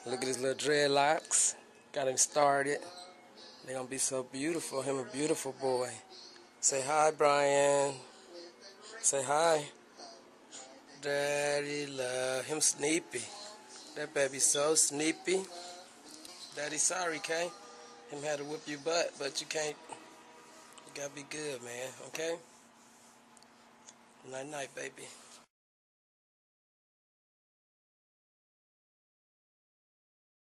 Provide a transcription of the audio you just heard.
Look at his little dreadlocks. Got him started. They're gonna be so beautiful. Him a beautiful boy. Say hi, Brian. Say hi. Daddy love him sneepy. That baby so sneepy. Daddy sorry, Kay. Him had to whip your butt, but you can't. You gotta be good, man. Okay? Night night, baby.